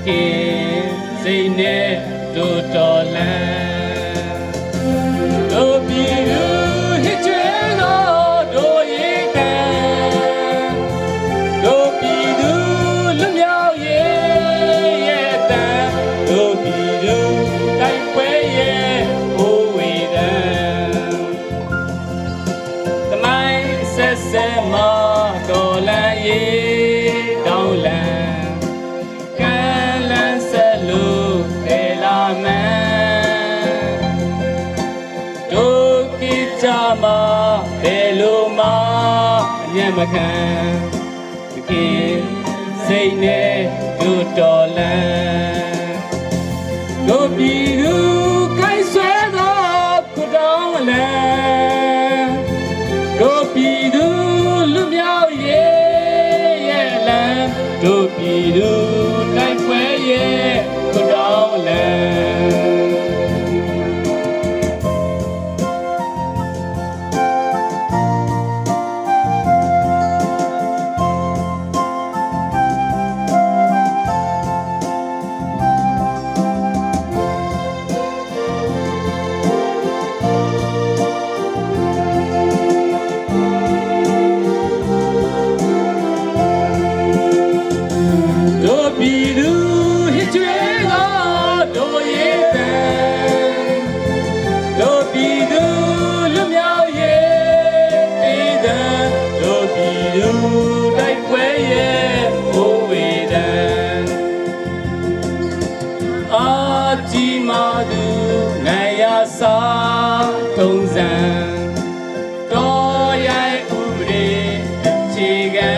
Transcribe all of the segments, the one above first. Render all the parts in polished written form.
ခင်စိတ်နဲ့တို့တော်လန်းတို့ပြည်သူဟစ်ကြွေးသောတို့ရေကံတို့ပြည်သူလွတ်မြောက်ရေးရဲ့တန်တို့ပြည်သူတိုက်ပွဲရဲ့ဘိုးဝေတန်သမိုင်းဆက်ဆက်မှာတော်လန်းရေးတောင်းလန်းမှာဘယ်လိုမှအမျက်မခံသခင်စိတ်နဲ့တို့တော်လန်းတို့ပြည်သူကိုက်ဆွဲသောခုတောင်းလန်းတို့ပြည်သူလူမျိုးရဲ့လန်းတို့ပြည်သူတိုက်ပွဲရဲ့ခုတောင်းလန်းစာထုံးစံတော်ရိုက်ဥပဒေအခြေခံ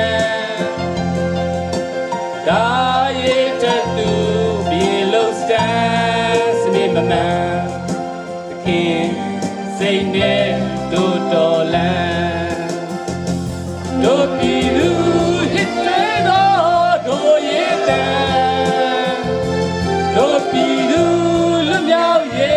ဒါရိတ်တူပြေလို့စံစနစ်မမှန်သခင်စိတ်နဲ့တို့တော်လန်းတို့ပြည်သူဟစ်တဲ့တော်တို့ရေတန်တို့ပြည်သူလွတ်မြောက်ရေး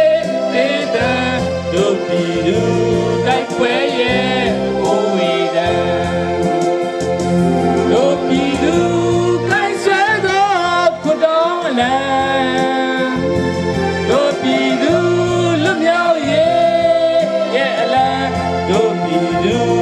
တို့ပြည်သူတိုက်ပွဲရဲ့ဘိုးဝေတန်တို့ပြည်သူကိုက်ဆွဲသောခုတောင်းလန်းတို့ပြည်သူလွတ်မြောက်ရေးရဲ့အလံတို့ပြည်သူ